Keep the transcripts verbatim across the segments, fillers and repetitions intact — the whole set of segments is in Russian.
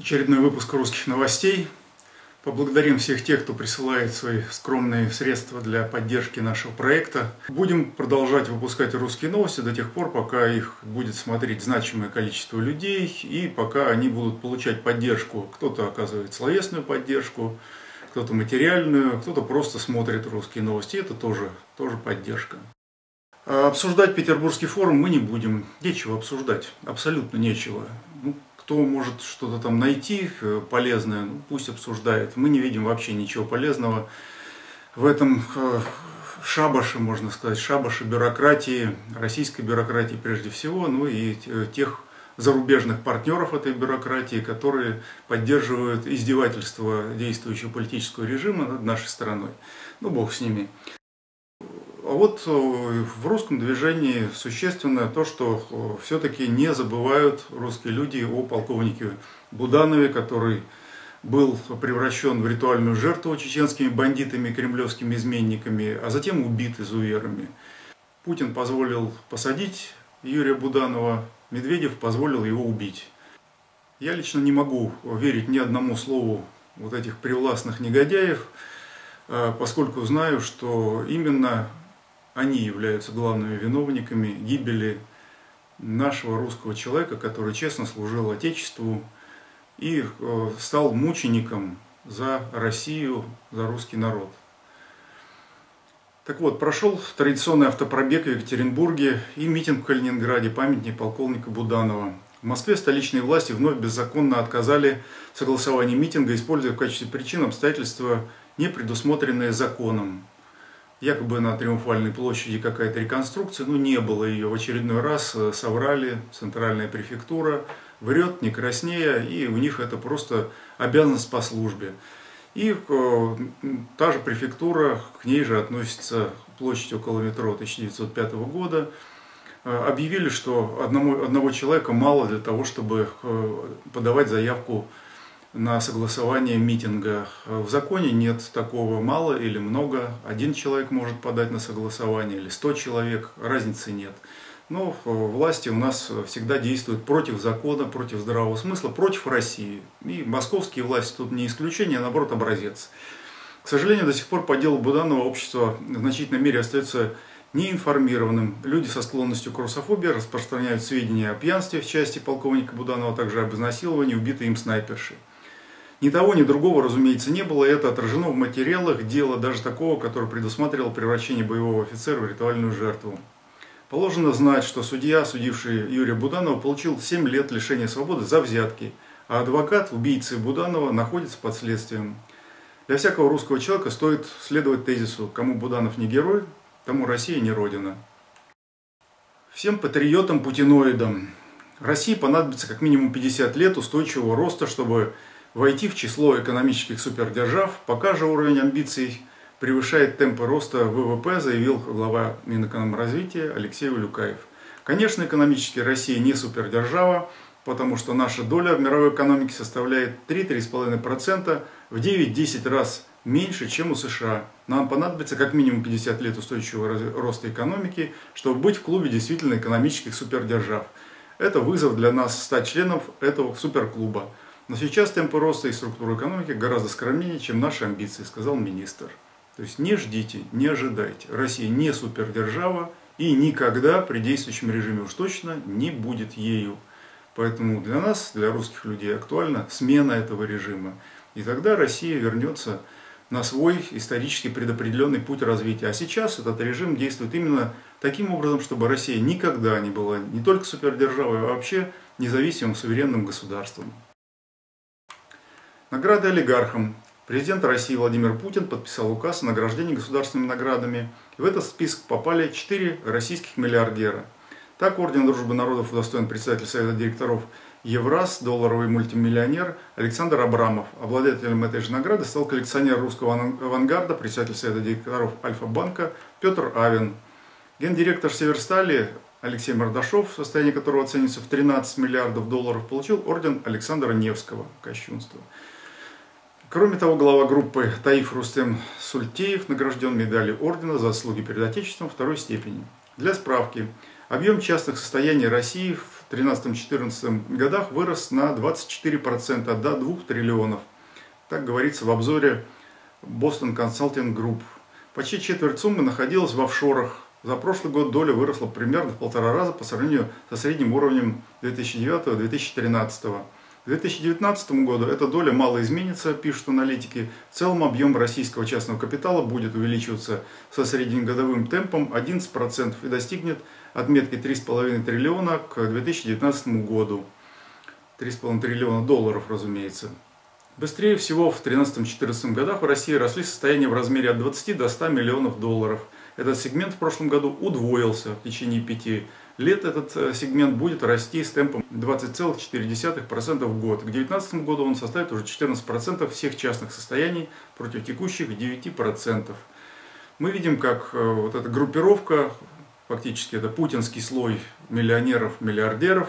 Очередной выпуск русских новостей. Поблагодарим всех тех, кто присылает свои скромные средства для поддержки нашего проекта. Будем продолжать выпускать русские новости до тех пор, пока их будет смотреть значимое количество людей и пока они будут получать поддержку. Кто-то оказывает словесную поддержку, кто-то материальную, кто-то просто смотрит русские новости. Это тоже, тоже поддержка. Обсуждать Петербургский форум мы не будем. Нечего обсуждать, абсолютно нечего. Ну, кто может что-то там найти полезное, ну, пусть обсуждает. Мы не видим вообще ничего полезного в этом шабаше, можно сказать, шабаше бюрократии, российской бюрократии прежде всего, ну и тех зарубежных партнеров этой бюрократии, которые поддерживают издевательство действующего политического режима над нашей страной. Ну, бог с ними. А вот в русском движении существенно то, что все-таки не забывают русские люди о полковнике Буданове, который был превращен в ритуальную жертву чеченскими бандитами, кремлевскими изменниками, а затем убит изуверами. Путин позволил посадить Юрия Буданова, Медведев позволил его убить. Я лично не могу верить ни одному слову вот этих привластных негодяев, поскольку знаю, что именно они являются главными виновниками гибели нашего русского человека, который честно служил Отечеству и стал мучеником за Россию, за русский народ. Так вот, прошел традиционный автопробег в Екатеринбурге и митинг в Калининграде, памятник полковника Буданова. В Москве столичные власти вновь беззаконно отказали в согласовании митинга, используя в качестве причин обстоятельства, не предусмотренные законом. Якобы на Триумфальной площади какая-то реконструкция, но не было ее. В очередной раз соврали, центральная префектура врет, не краснея, и у них это просто обязанность по службе. И э, та же префектура, к ней же относится площадь около метро тысяча девятьсот пятого года, э, объявили, что одному, одного человека мало для того, чтобы э, подавать заявку на согласование митинга. В законе нет такого мало или много. Один человек может подать на согласование или сто человек, разницы нет. Но власти у нас всегда действуют против закона, против здравого смысла, против России. И московские власти тут не исключение, а наоборот образец. К сожалению, до сих пор по делу Буданова общество в значительной мере остается неинформированным. Люди со склонностью к русофобии распространяют сведения о пьянстве в части полковника Буданова, а также об изнасиловании убитой им снайперши. Ни того, ни другого, разумеется, не было, и это отражено в материалах дела, даже такого, который предусматривал превращение боевого офицера в ритуальную жертву. Положено знать, что судья, судивший Юрия Буданова, получил семь лет лишения свободы за взятки, а адвокат убийцы Буданова находится под следствием. Для всякого русского человека стоит следовать тезису: кому Буданов не герой, тому Россия не родина. Всем патриотам-путиноидам России понадобится как минимум пятьдесят лет устойчивого роста, чтобы войти в число экономических супердержав. Пока же уровень амбиций превышает темпы роста ВВП, заявил глава Минэкономразвития Алексей Улюкаев. Конечно, экономически Россия не супердержава, потому что наша доля в мировой экономике составляет три-три с половиной процента, в девять-десять раз меньше, чем у США. Нам понадобится как минимум пятьдесят лет устойчивого роста экономики, чтобы быть в клубе действительно экономических супердержав. Это вызов для нас стать членом этого суперклуба. Но сейчас темпы роста и структура экономики гораздо скромнее, чем наши амбиции, сказал министр. То есть не ждите, не ожидайте. Россия не супердержава и никогда при действующем режиме уж точно не будет ею. Поэтому для нас, для русских людей, актуальна смена этого режима. И тогда Россия вернется на свой исторически предопределенный путь развития. А сейчас этот режим действует именно таким образом, чтобы Россия никогда не была не только супердержавой, а вообще независимым суверенным государством. Награды олигархам. Президент России Владимир Путин подписал указ о награждении государственными наградами. И в этот список попали четыре российских миллиардера. Так, орден Дружбы народов удостоен председатель Совета директоров Евраз, долларовый мультимиллионер Александр Абрамов. Обладателем этой же награды стал коллекционер русского авангарда, председатель Совета директоров Альфа-банка Петр Авен. Гендиректор Северстали Алексей Мордашов, состояние которого оценивается в тринадцать миллиардов долларов, получил орден Александра Невского. Кощунство. Кроме того, глава группы Таиф Рустем Сультеев награжден медалью ордена за заслуги перед Отечеством второй степени. Для справки, объем частных состояний России в тринадцатом-четырнадцатом годах вырос на двадцать четыре процента до двух триллионов. Так говорится в обзоре Boston Consulting Group. Почти четверть суммы находилась в офшорах. За прошлый год доля выросла примерно в полтора раза по сравнению со средним уровнем две тысячи девятого — две тысячи тринадцатого. К две тысячи девятнадцатому году эта доля мало изменится, пишут аналитики. В целом объем российского частного капитала будет увеличиваться со среднегодовым темпом одиннадцать процентов и достигнет отметки три с половиной триллиона к две тысячи девятнадцатому году. три с половиной триллиона долларов, разумеется. Быстрее всего в тринадцатом-четырнадцатом годах в России росли состояния в размере от двадцати до ста миллионов долларов. Этот сегмент в прошлом году удвоился в течение пяти лет. Этот сегмент будет расти с темпом двадцать целых четыре десятых процента в год. К две тысячи девятнадцатому году он составит уже четырнадцать процентов всех частных состояний против текущих девяти процентов. Мы видим, как вот эта группировка, фактически это путинский слой миллионеров, миллиардеров,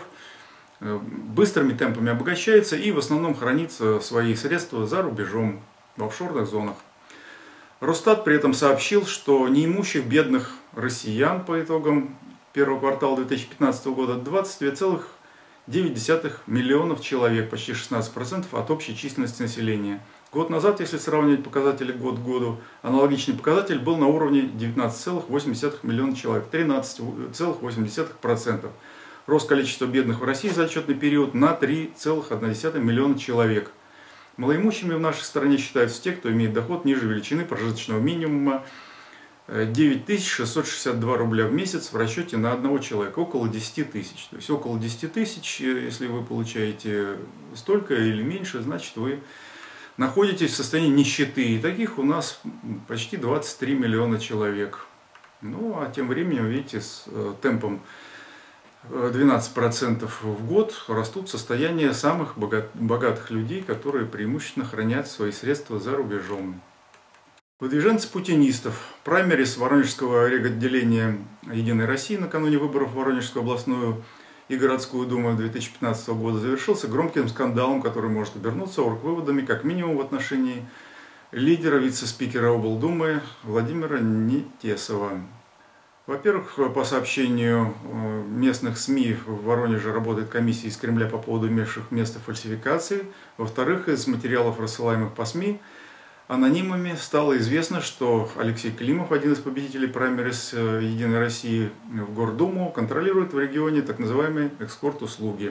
быстрыми темпами обогащается и в основном хранит свои средства за рубежом, в офшорных зонах. Росстат при этом сообщил, что неимущих бедных россиян по итогам первого квартала две тысячи пятнадцатого года двадцать две целых девять десятых миллионов человек, почти шестнадцать процентов от общей численности населения. Год назад, если сравнивать показатели год к году, аналогичный показатель был на уровне девятнадцать целых восемь десятых миллиона человек, тринадцать целых восемь десятых процента. Рост количества бедных в России за отчетный период на три целых одна десятая миллиона человек. Малоимущими в нашей стране считаются те, кто имеет доход ниже величины прожиточного минимума девять тысяч шестьсот шестьдесят два рубля в месяц в расчете на одного человека, около десяти тысяч. То есть около десяти тысяч, если вы получаете столько или меньше, значит вы находитесь в состоянии нищеты. И таких у нас почти двадцать три миллиона человек. Ну а тем временем, видите, с темпом двенадцать процентов в год растут состояния самых богатых людей, которые преимущественно хранят свои средства за рубежом. Выдвиженцы путинистов. Праймерис Воронежского реготделения «Единой России» накануне выборов в Воронежскую областную и городскую думу две тысячи пятнадцатого года завершился громким скандалом, который может обернуться оргвыводами как минимум в отношении лидера вице-спикера облдумы Владимира Нетесова. Во-первых, по сообщению местных СМИ, в Воронеже работает комиссия из Кремля по поводу имевших место фальсификаций. Во-вторых, из материалов, рассылаемых по СМИ, анонимами стало известно, что Алексей Климов, один из победителей праймерис «Единой России» в Гордуму, контролирует в регионе так называемые экскорт-услуги.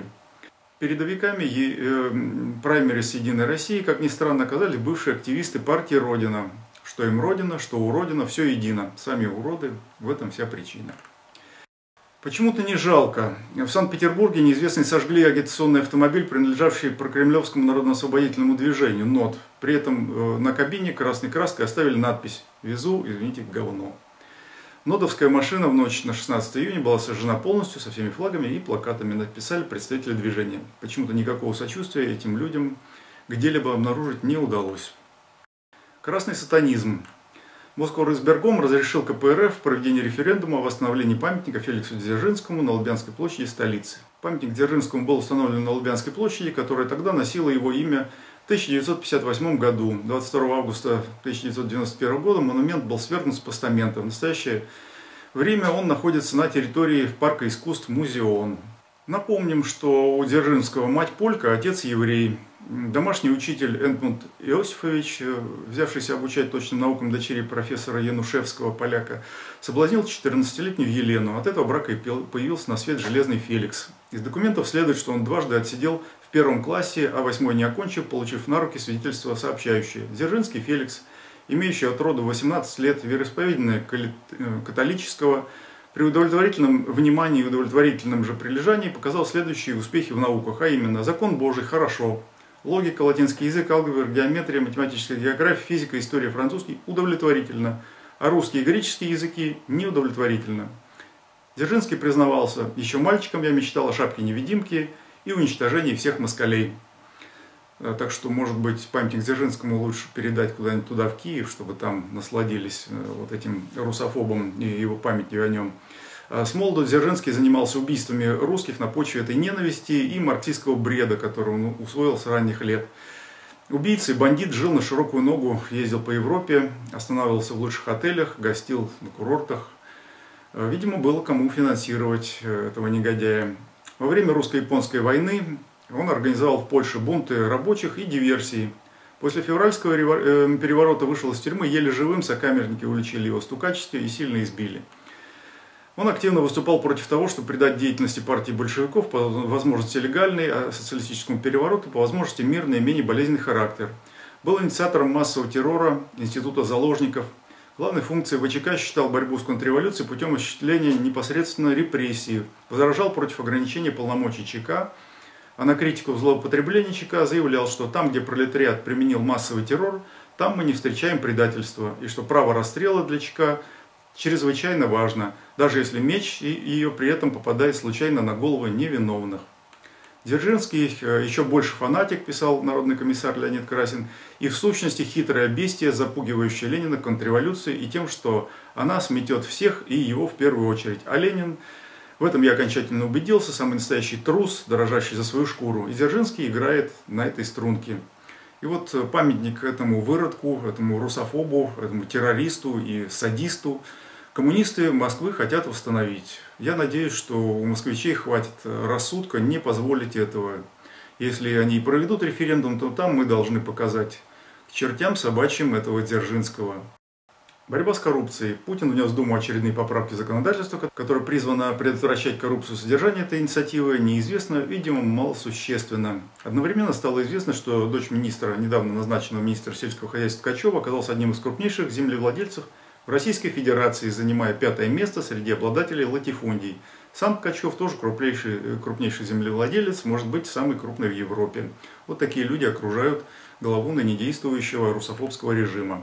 Передовиками праймерис «Единой России», как ни странно, оказались бывшие активисты партии «Родина». Что им Родина, что у Родина, все едино. Сами уроды, в этом вся причина. Почему-то не жалко. В Санкт-Петербурге неизвестные сожгли агитационный автомобиль, принадлежавший прокремлевскому народно-освободительному движению, НОТ. При этом на кабине красной краской оставили надпись «Везу, извините, говно». Нодовская машина в ночь на шестнадцатое июня была сожжена полностью, со всеми флагами и плакатами, написали представители движения. Почему-то никакого сочувствия этим людям где-либо обнаружить не удалось. Красный сатанизм. Москворайисбергком разрешил ка пэ эр эф проведение референдума о восстановлении памятника Феликсу Дзержинскому на Лубянской площади столицы. Памятник Дзержинскому был установлен на Лубянской площади, которая тогда носила его имя в тысяча девятьсот пятьдесят восьмом году. двадцать второго августа тысяча девятьсот девяносто первого года монумент был свергнут с постамента. В настоящее время он находится на территории парка искусств Музеон. Напомним, что у Дзержинского мать полька, отец еврей. Домашний учитель Эдмунд Иосифович, взявшийся обучать точным наукам дочери профессора Янушевского, поляка, соблазнил четырнадцатилетнюю Елену. От этого брака и появился на свет железный Феликс. Из документов следует, что он дважды отсидел в первом классе, а восьмой не окончил, получив на руки свидетельство сообщающее. Дзержинский Феликс, имеющий от роду восемнадцать лет, вероисповедание католического, при удовлетворительном внимании и удовлетворительном же прилежании показал следующие успехи в науках, а именно закон Божий – хорошо, логика, латинский язык, алгебра, геометрия, математическая география, физика, история, французский – удовлетворительно, а русский и греческий языки – неудовлетворительно. Дзержинский признавался: еще мальчиком я мечтал о шапке-невидимке и уничтожении всех москалей. Так что, может быть, памятник Дзержинскому лучше передать куда-нибудь туда, в Киев, чтобы там насладились вот этим русофобом и его памятью о нем. С молоду Дзержинский занимался убийствами русских на почве этой ненависти и марксистского бреда, который он усвоил с ранних лет. Убийца и бандит жил на широкую ногу, ездил по Европе, останавливался в лучших отелях, гостил на курортах. Видимо, было кому финансировать этого негодяя. Во время русско-японской войны он организовал в Польше бунты рабочих и диверсии. После февральского переворота вышел из тюрьмы еле живым, сокамерники уличили его в стукачестве и сильно избили. Он активно выступал против того, чтобы придать деятельности партии большевиков по возможности легальный, а социалистическому перевороту по возможности мирный и менее болезненный характер. Был инициатором массового террора, института заложников. Главной функцией ВЧК считал борьбу с контрреволюцией путем осуществления непосредственно репрессий. Возражал против ограничения полномочий ЧК, а на критику злоупотребления ЧК заявлял, что там, где пролетариат применил массовый террор, там мы не встречаем предательства, и что право расстрела для ЧК чрезвычайно важно, даже если меч ее при этом попадает случайно на головы невиновных. Дзержинский еще больше фанатик, писал народный комиссар Леонид Красин, и в сущности хитрое бестия, запугивающее Ленина контрреволюцией и тем, что она сметет всех и его в первую очередь. А Ленин, в этом я окончательно убедился, самый настоящий трус, дорожащий за свою шкуру. И Дзержинский играет на этой струнке. И вот памятник этому выродку, этому русофобу, этому террористу и садисту коммунисты Москвы хотят восстановить. Я надеюсь, что у москвичей хватит рассудка не позволить этого. Если они проведут референдум, то там мы должны показать к чертям собачьим этого Дзержинского. Борьба с коррупцией. Путин внес в Думу очередные поправки законодательства, которые призваны предотвращать коррупцию. Содержание этой инициативы неизвестно, видимо, малосущественно. Одновременно стало известно, что дочь министра, недавно назначенного министра сельского хозяйства Ткачева, оказалась одним из крупнейших землевладельцев в Российской Федерации, занимая пятое место среди обладателей латифундий. Сам Ткачев тоже крупнейший, крупнейший землевладелец, может быть, самый крупный в Европе. Вот такие люди окружают главу ныне действующего русофобского режима.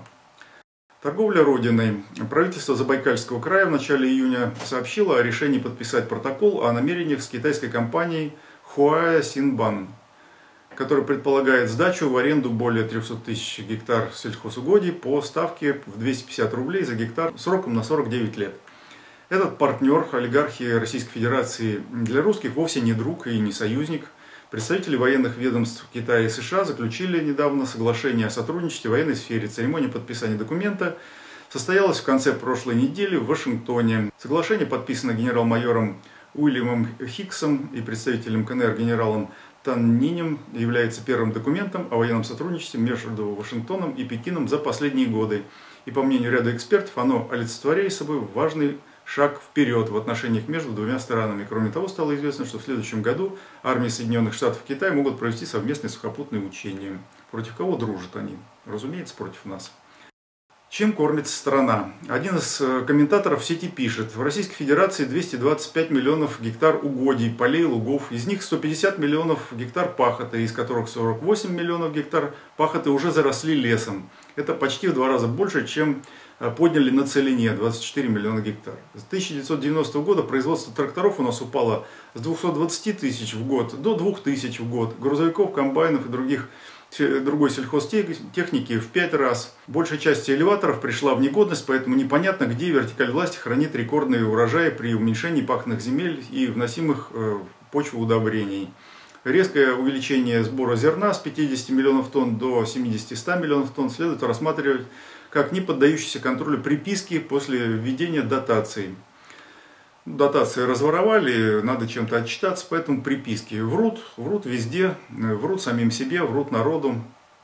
Торговля Родиной. Правительство Забайкальского края в начале июня сообщило о решении подписать протокол о намерениях с китайской компанией Хуая Синбан, который предполагает сдачу в аренду более трёхсот тысяч гектар сельхозугодий по ставке в двести пятьдесят рублей за гектар сроком на сорок девять лет. Этот партнер олигархи Российской Федерации для русских вовсе не друг и не союзник. Представители военных ведомств Китая и США заключили недавно соглашение о сотрудничестве в военной сфере. Церемония подписания документа состоялась в конце прошлой недели в Вашингтоне. Соглашение подписано генерал-майором Уильямом Хиксом и представителем КНР генералом Тан Нинем, является первым документом о военном сотрудничестве между Вашингтоном и Пекином за последние годы. И по мнению ряда экспертов, оно олицетворяет собой важный шаг вперед в отношениях между двумя странами. Кроме того, стало известно, что в следующем году армии Соединенных Штатов и Китая могут провести совместные сухопутные учения. Против кого дружат они? Разумеется, против нас. Чем кормится страна? Один из комментаторов в сети пишет: в Российской Федерации двести двадцать пять миллионов гектар угодий, полей, лугов, из них сто пятьдесят миллионов гектар пахоты, из которых сорок восемь миллионов гектар пахоты уже заросли лесом. Это почти в два раза больше, чем подняли на целине, двадцать четыре миллиона гектар. С тысяча девятьсот девяностого года производство тракторов у нас упало с двухсот двадцати тысяч в год до двух тысяч в год. Грузовиков, комбайнов и других, другой сельхозтехники в пять раз. Большая часть элеваторов пришла в негодность, поэтому непонятно, где вертикаль власти хранит рекордные урожаи при уменьшении пахотных земель и вносимых в почву удобрений. Резкое увеличение сбора зерна с пятидесяти миллионов тонн до семидесяти-ста миллионов тонн следует рассматривать как не поддающиеся контролю приписки после введения дотаций. Дотации разворовали, надо чем-то отчитаться, поэтому приписки. Врут, врут везде, врут самим себе, врут народу.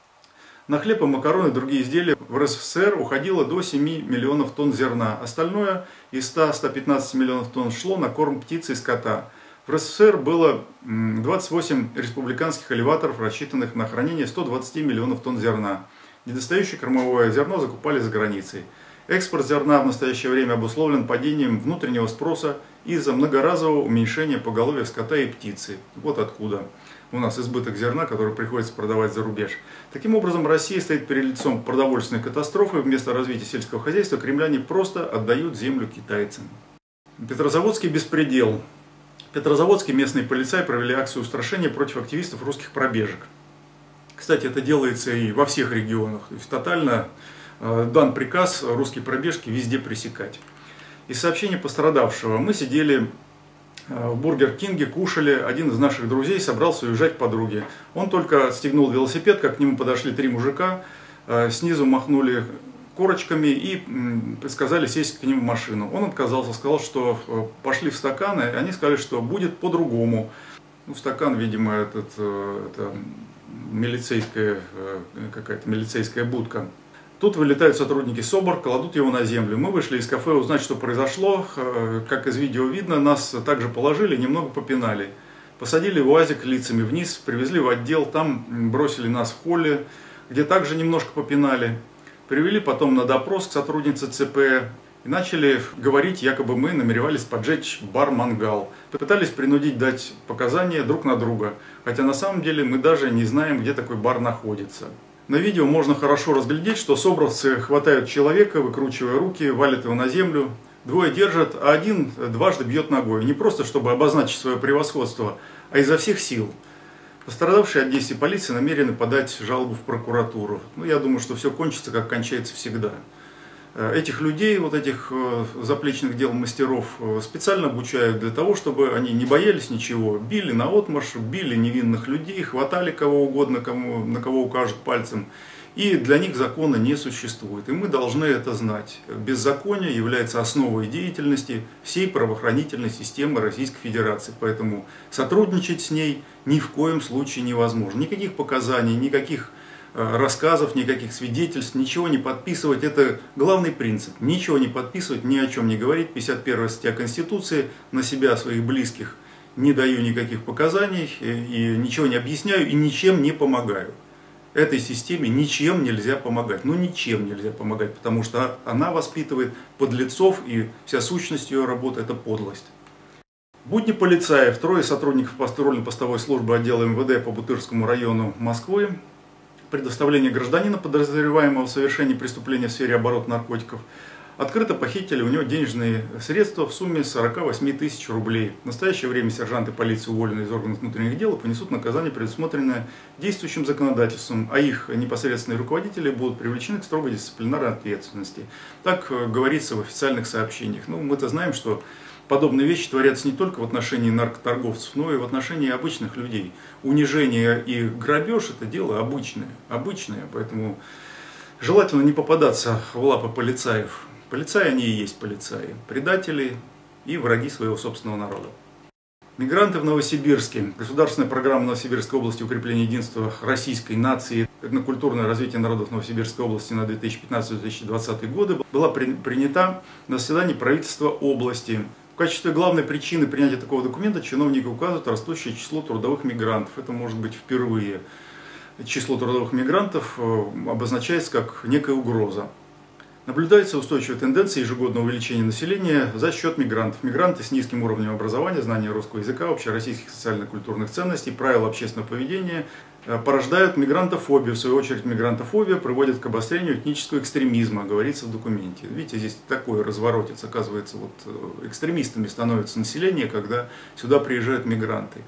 На хлеб и макароны и другие изделия в РСФСР уходило до семи миллионов тонн зерна. Остальное из ста — ста пятнадцати миллионов тонн шло на корм птицы и скота. В РСФСР было двадцать восемь республиканских элеваторов, рассчитанных на хранение ста двадцати миллионов тонн зерна. Недостающее кормовое зерно закупали за границей. Экспорт зерна в настоящее время обусловлен падением внутреннего спроса из-за многоразового уменьшения поголовья скота и птицы. Вот откуда у нас избыток зерна, который приходится продавать за рубеж. Таким образом, Россия стоит перед лицом продовольственной катастрофы. Вместо развития сельского хозяйства кремляне просто отдают землю китайцам. Петрозаводский беспредел. Петрозаводские местные полицаи провели акцию устрашения против активистов русских пробежек. Кстати, это делается и во всех регионах. То есть тотально э, дан приказ русские пробежки везде пресекать. Из сообщения пострадавшего: мы сидели э, в Бургер Кинге, кушали. Один из наших друзей собрался уезжать к подруге. Он только отстегнул велосипед, как к нему подошли три мужика, э, снизу махнули корочками и сказали сесть к ним в машину. Он отказался, сказал, что пошли в стаканы, и они сказали, что будет по-другому. Ну, стакан, видимо, этот, это милицейская, какая-то милицейская будка. Тут вылетают сотрудники СОБР, кладут его на землю. Мы вышли из кафе узнать, что произошло. Как из видео видно, нас также положили, немного попинали. Посадили в УАЗик лицами вниз, привезли в отдел, там бросили нас в холле, где также немножко попинали. Привели потом на допрос к сотруднице ЦП и начали говорить, якобы мы намеревались поджечь бар-мангал. Пытались принудить дать показания друг на друга, хотя на самом деле мы даже не знаем, где такой бар находится. На видео можно хорошо разглядеть, что собровцы хватают человека, выкручивая руки, валят его на землю. Двое держат, а один дважды бьет ногой. Не просто чтобы обозначить свое превосходство, а изо всех сил. Пострадавшие от действий полиции намерены подать жалобу в прокуратуру. Ну, я думаю, что все кончится, как кончается всегда. Этих людей, вот этих заплечных дел мастеров, специально обучают для того, чтобы они не боялись ничего. Били наотмашь, били невинных людей, хватали кого угодно, кому, на кого укажут пальцем. И для них закона не существует. И мы должны это знать. Беззаконие является основой деятельности всей правоохранительной системы Российской Федерации. Поэтому сотрудничать с ней ни в коем случае невозможно. Никаких показаний, никаких рассказов, никаких свидетельств, ничего не подписывать. Это главный принцип. Ничего не подписывать, ни о чем не говорить. пятьдесят первая статья Конституции. На себя, своих близких не даю никаких показаний, и ничего не объясняю, и ничем не помогаю. Этой системе ничем нельзя помогать. Ну ничем нельзя помогать, потому что она воспитывает подлецов, и вся сущность ее работы – это подлость. Будни полицаев, трое сотрудников патрульно-постовой службы отдела эм вэ дэ по Бутырскому району Москвы, предоставление гражданина, подозреваемого в совершении преступления в сфере оборота наркотиков, открыто похитили у него денежные средства в сумме сорок восемь тысяч рублей. В настоящее время сержанты полиции, уволенные из органов внутренних дел, понесут наказание, предусмотренное действующим законодательством, а их непосредственные руководители будут привлечены к строгой дисциплинарной ответственности. Так говорится в официальных сообщениях. Ну, мы-то знаем, что подобные вещи творятся не только в отношении наркоторговцев, но и в отношении обычных людей. Унижение и грабеж – это дело обычное, обычное, поэтому желательно не попадаться в лапы полицаев. Полицаи они и есть полицаи, предатели и враги своего собственного народа. Мигранты в Новосибирске. Государственная программа Новосибирской области укрепления единства российской нации, этнокультурное развитие народов Новосибирской области на две тысячи пятнадцатый — две тысячи двадцатый годы была принята на заседании правительства области. В качестве главной причины принятия такого документа чиновники указывают растущее число трудовых мигрантов. Это может быть впервые. Число трудовых мигрантов обозначается как некая угроза. Наблюдается устойчивая тенденция ежегодного увеличения населения за счет мигрантов. Мигранты с низким уровнем образования, знания русского языка, общероссийских социально-культурных ценностей, правил общественного поведения порождают мигрантофобию. В свою очередь, мигрантофобия приводит к обострению этнического экстремизма, говорится в документе. Видите, здесь такое разворотец. Оказывается, вот экстремистами становится население, когда сюда приезжают мигранты.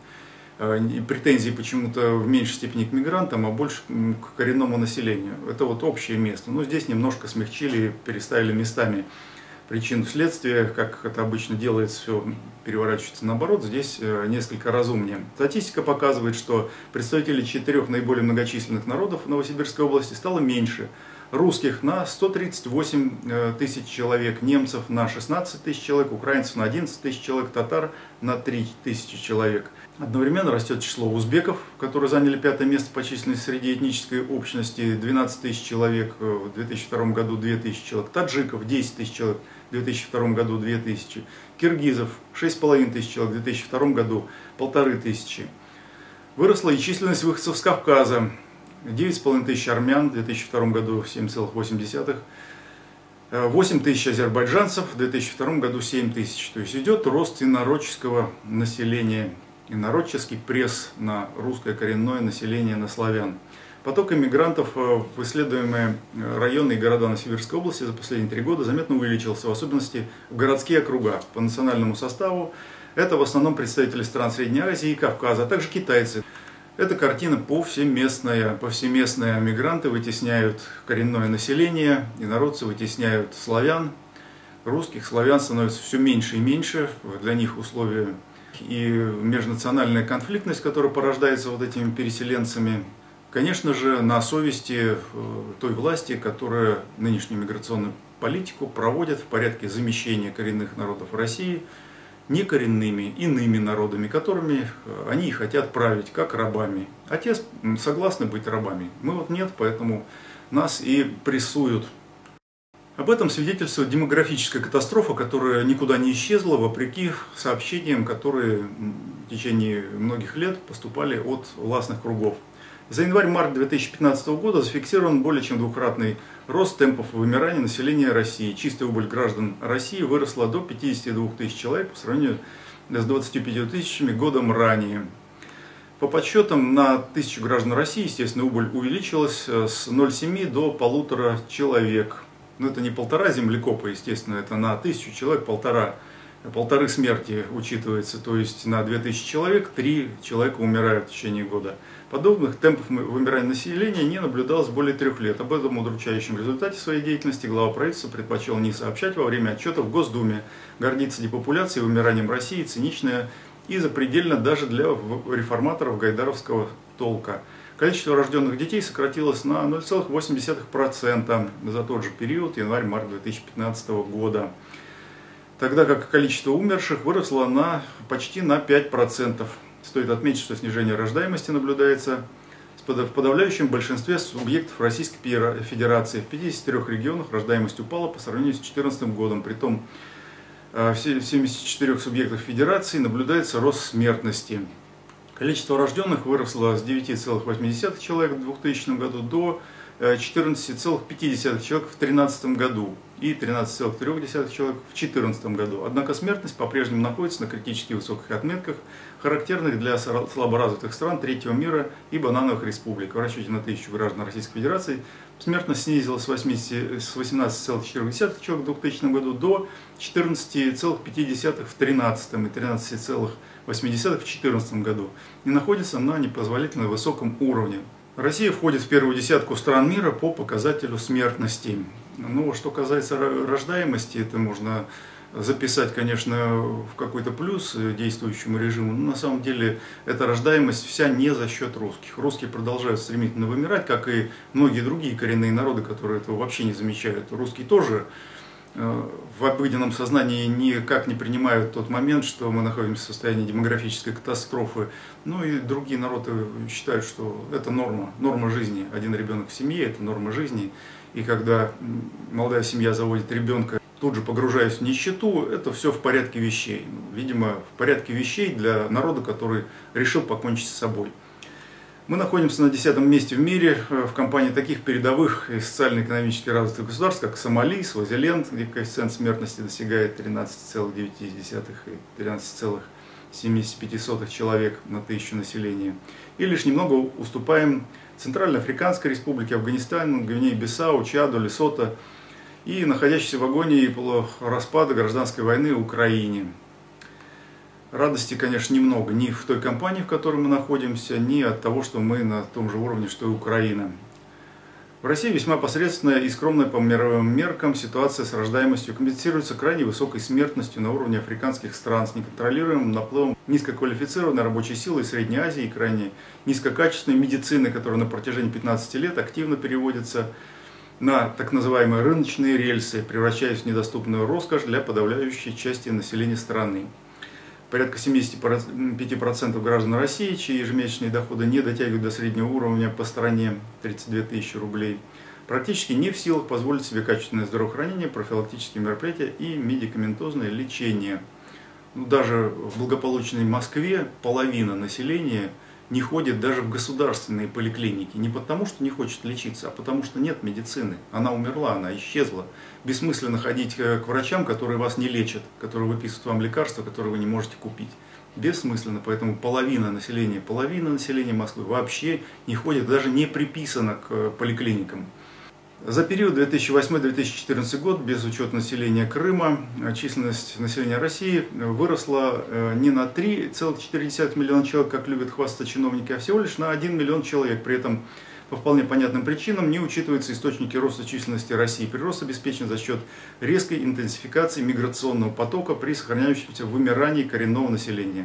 И претензии почему-то в меньшей степени к мигрантам, а больше к коренному населению. Это вот общее место. Но здесь немножко смягчили, переставили местами причину следствия, как это обычно делается, все переворачивается наоборот. Здесь несколько разумнее. Статистика показывает, что представителей четырех наиболее многочисленных народов в Новосибирской области стало меньше. Русских на сто тридцать восемь тысяч человек, немцев на шестнадцать тысяч человек, украинцев на одиннадцать тысяч человек, татар на три тысячи человек. Одновременно растет число узбеков, которые заняли пятое место по численности среди этнической общности, двенадцать тысяч человек, в две тысячи втором году две тысячи человек, таджиков десять тысяч человек, в две тысячи втором году две тысячи, киргизов шесть с половиной тысяч человек, в две тысячи втором году полторы тысячи. Выросла и численность выходцев с Кавказа. девять с половиной тысяч армян, в две тысячи втором году семь целых восемь десятых, восемь тысяч азербайджанцев, в две тысячи втором году семь тысяч. То есть идет рост инородческого населения, инородческий пресс на русское коренное население, на славян. Поток иммигрантов в исследуемые районы и города Новосибирской области за последние три года заметно увеличился, в особенности в городские округа. По национальному составу это в основном представители стран Средней Азии и Кавказа, а также китайцы. Эта картина повсеместная. Повсеместные мигранты вытесняют коренное население, инородцы вытесняют славян. Русских, славян становится все меньше и меньше. Для них условия и межнациональная конфликтность, которая порождается вот этими переселенцами, конечно же, на совести той власти, которая нынешнюю миграционную политику проводит в порядке замещения коренных народов России некоренными, иными народами, которыми они и хотят править, как рабами. А те согласны быть рабами. Мы вот нет, поэтому нас и прессуют. Об этом свидетельствует демографическая катастрофа, которая никуда не исчезла, вопреки сообщениям, которые в течение многих лет поступали от властных кругов. За январь-март две тысячи пятнадцатого года зафиксирован более чем двукратный рост темпов вымирания населения России. Чистая убыль граждан России выросла до пятидесяти двух тысяч человек по сравнению с двадцатью пятью тысячами годом ранее. По подсчетам, на тысячу граждан России, естественно, убыль увеличилась с ноль целых семи десятых до полутора человек. Но это не полтора землекопа, естественно, это на тысячу человек полтора. Полторы смерти учитывается, то есть на две тысячи человек три человека умирают в течение года. Подобных темпов вымирания населения не наблюдалось более трех лет. Об этом удручающем результате своей деятельности глава правительства предпочел не сообщать во время отчета в Госдуме. Гордиться депопуляцией и вымиранием России цинично и запредельно даже для реформаторов гайдаровского толка. Количество рожденных детей сократилось на ноль целых восемь десятых процента за тот же период, январь-март две тысячи пятнадцатого года. Тогда как количество умерших выросло на, почти на пять процентов. Стоит отметить, что снижение рождаемости наблюдается в подавляющем большинстве субъектов Российской Федерации. В пятидесяти трёх регионах рождаемость упала по сравнению с две тысячи четырнадцатым годом. Притом в семидесяти четырёх субъектах Федерации наблюдается рост смертности. Количество рожденных выросло с девяти целых восьми десятых человек в двухтысячном году до четырнадцати целых пяти десятых человек в две тысячи тринадцатом году и тринадцати целых трёх десятых человек в две тысячи четырнадцатом году. Однако смертность по-прежнему находится на критически высоких отметках, характерных для слаборазвитых стран третьего мира и банановых республик. В расчете на тысячу граждан Российской Федерации смертность снизилась с восемнадцати целых четырёх десятых человек в двухтысячном году до четырнадцати целых пяти десятых в две тысячи тринадцатом и тринадцати целых восьми десятых в две тысячи четырнадцатом году и находится на непозволительно высоком уровне. Россия входит в первую десятку стран мира по показателю смертности. Ну, что касается рождаемости, это можно записать, конечно, в какой-то плюс действующему режиму, но на самом деле эта рождаемость вся не за счет русских. Русские продолжают стремительно вымирать, как и многие другие коренные народы, которые этого вообще не замечают. Русские тоже в обыденном сознании никак не принимают тот момент, что мы находимся в состоянии демографической катастрофы. Ну и другие народы считают, что это норма, норма жизни. Один ребенок в семье – это норма жизни. И когда молодая семья заводит ребенка, тут же погружаясь в нищету, это все в порядке вещей. Видимо, в порядке вещей для народа, который решил покончить с собой. Мы находимся на десятом месте в мире в компании таких передовых и социально-экономически развитых государств, как Сомали, Свазиленд, где коэффициент смертности достигает тринадцати целых девяти десятых и тринадцати целых семидесяти пяти сотых человек на тысячу населения. И лишь немного уступаем Центральноафриканской Республике, Афганистану, Гвинее-Бисау, Чаду, Лесото и находящейся в агонии полураспада гражданской войны Украине. Радости, конечно, немного ни в той компании, в которой мы находимся, ни от того, что мы на том же уровне, что и Украина. В России весьма посредственная и скромная по мировым меркам ситуация с рождаемостью компенсируется крайне высокой смертностью на уровне африканских стран с неконтролируемым наплывом низкоквалифицированной рабочей силы из Средней Азии и крайне низкокачественной медицины, которая на протяжении пятнадцати лет активно переводится на так называемые рыночные рельсы, превращаясь в недоступную роскошь для подавляющей части населения страны. Порядка семидесяти пяти процентов граждан России, чьи ежемесячные доходы не дотягивают до среднего уровня по стране тридцать две тысячи рублей, практически не в силах позволить себе качественное здравоохранение, профилактические мероприятия и медикаментозное лечение. Ну, даже в благополучной Москве половина населения не ходит даже в государственные поликлиники. Не потому, что не хочет лечиться, а потому, что нет медицины. Она умерла, она исчезла. Бессмысленно ходить к врачам, которые вас не лечат, которые выписывают вам лекарства, которые вы не можете купить. Бессмысленно, поэтому половина населения, половина населения Москвы вообще не ходит, даже не приписана к поликлиникам. За период две тысячи восьмой — две тысячи четырнадцатый год, без учета населения Крыма, численность населения России выросла не на три целых четыре десятых миллиона человек, как любят хвастаться чиновники, а всего лишь на один миллион человек. При этом по вполне понятным причинам не учитываются источники роста численности России. Прирост обеспечен за счет резкой интенсификации миграционного потока при сохраняющемся вымирании коренного населения.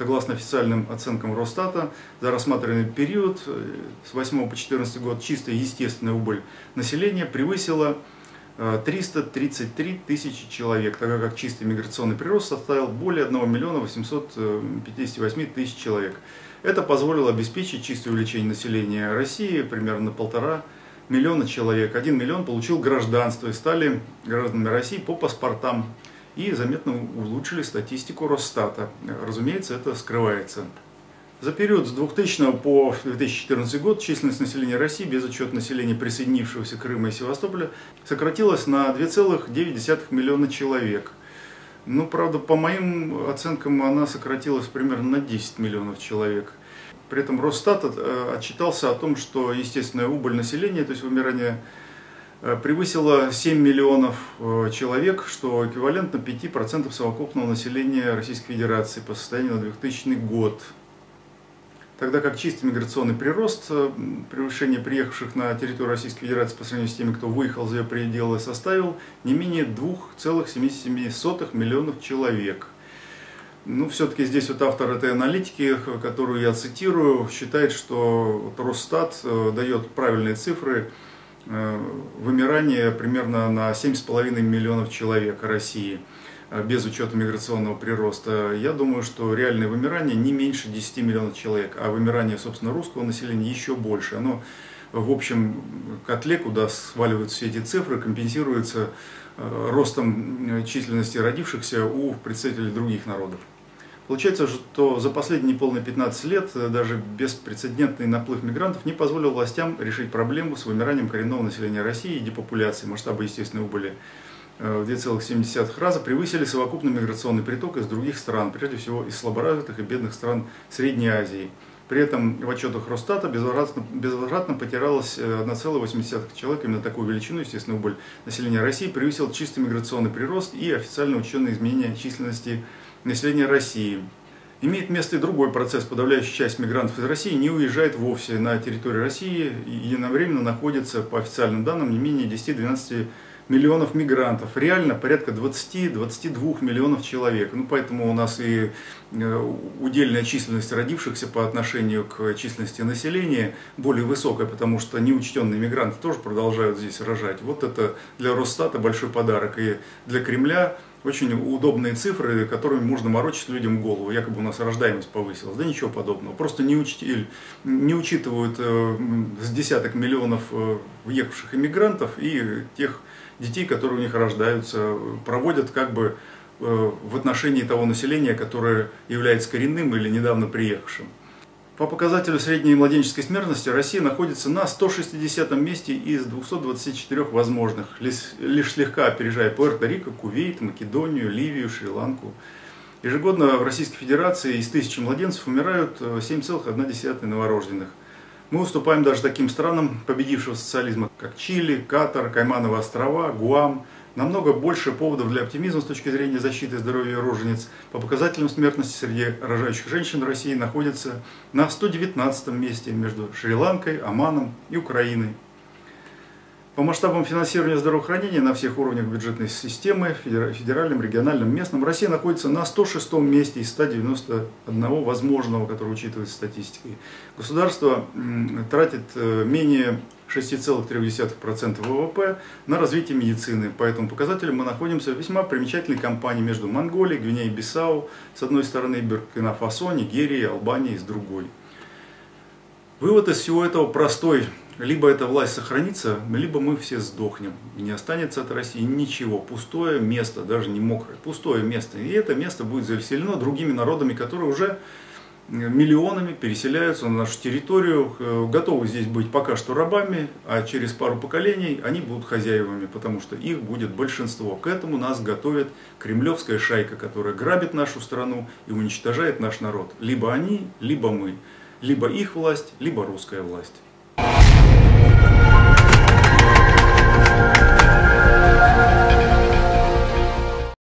Согласно официальным оценкам Росстата, за рассматриваемый период с восьмого по четырнадцатый год чистая естественная убыль населения превысила триста тридцать три тысячи человек, тогда как чистый миграционный прирост составил более одного миллиона восьмисот пятидесяти восьми тысяч человек. Это позволило обеспечить чистое увеличение населения России примерно на полтора миллиона человек. Один миллион получил гражданство и стали гражданами России по паспортам и заметно улучшили статистику Росстата. Разумеется, это скрывается. За период с двухтысячного по две тысячи четырнадцатый год численность населения России без учета населения присоединившегося Крыма и Севастополя сократилась на две целых девять десятых миллиона человек. Ну, правда, по моим оценкам она сократилась примерно на десять миллионов человек. При этом Росстат отчитался о том, что естественная убыль населения, то есть вымирание, превысила семь миллионов человек, что эквивалентно пяти процентам совокупного населения Российской Федерации по состоянию на двухтысячный год. Тогда как чистый миграционный прирост, превышение приехавших на территорию Российской Федерации по сравнению с теми, кто выехал за ее пределы, составил не менее двух целых семидесяти семи сотых миллионов человек. Ну, все-таки здесь вот автор этой аналитики, которую я цитирую, считает, что Росстат дает правильные цифры вымирания примерно на семь с половиной миллионов человек России, без учета миграционного прироста. Я думаю, что реальное вымирание не меньше десяти миллионов человек, а вымирание, собственно, русского населения еще больше. Оно в общем котле, куда сваливаются все эти цифры, компенсируется ростом численности родившихся у представителей других народов. Получается, что за последние неполные пятнадцать лет даже беспрецедентный наплыв мигрантов не позволил властям решить проблему с вымиранием коренного населения России и депопуляцией. Масштабы естественной убыли в две целых семь десятых раза превысили совокупный миграционный приток из других стран, прежде всего из слаборазвитых и бедных стран Средней Азии. При этом в отчетах Росстата безвозвратно, безвозвратно потерялось одна целая восемь десятых человека. Именно такую величину, естественно, убыль населения России превысил чистый миграционный прирост и официально учтенные изменения численности населения России. Имеет место и другой процесс. Подавляющая часть мигрантов из России не уезжает вовсе на территорию России и единовременно находится, по официальным данным, не менее десяти-двенадцати миллионов мигрантов. Реально порядка двадцати-двадцати двух миллионов человек. Ну, поэтому у нас и удельная численность родившихся по отношению к численности населения более высокая, потому что неучтенные мигранты тоже продолжают здесь рожать. Вот это для Росстата большой подарок. И для Кремля очень удобные цифры, которыми можно морочить людям голову. Якобы у нас рождаемость повысилась. Да ничего подобного. Просто не, учти, не учитывают э, с десяток миллионов э, въехавших иммигрантов и тех детей, которые у них рождаются, проводят как бы э, в отношении того населения, которое является коренным или недавно приехавшим. По показателю средней младенческой смертности Россия находится на сто шестидесятом месте из двухсот двадцати четырёх возможных, лишь, лишь слегка опережая Пуэрто-Рико, Кувейт, Македонию, Ливию, Шри-Ланку. Ежегодно в Российской Федерации из тысячи младенцев умирают семь целых одна десятая новорожденных. Мы уступаем даже таким странам победившего социализма, как Чили, Катар, Каймановы острова, Гуам. Намного больше поводов для оптимизма с точки зрения защиты здоровья рожениц. По показателям смертности среди рожающих женщин России находится на сто девятнадцатом месте между Шри-Ланкой, Оманом и Украиной. По масштабам финансирования здравоохранения на всех уровнях бюджетной системы, федеральном, региональном, местном, Россия находится на сто шестом месте из ста девяноста одного возможного, который учитывается статистикой. Государство тратит менее шести целых трёх десятых процента ВВП на развитие медицины. По этому показателю мы находимся в весьма примечательной кампании между Монголией, Гвинеей-Бисау с одной стороны, и Буркина-Фасо, Нигерией, Албанией с другой. Вывод из всего этого простой. Либо эта власть сохранится, либо мы все сдохнем. Не останется от России ничего. Пустое место, даже не мокрое, пустое место. И это место будет заселено другими народами, которые уже миллионами переселяются на нашу территорию, готовы здесь быть пока что рабами, а через пару поколений они будут хозяевами, потому что их будет большинство. К этому нас готовит кремлевская шайка, которая грабит нашу страну и уничтожает наш народ. Либо они, либо мы. Либо их власть, либо русская власть.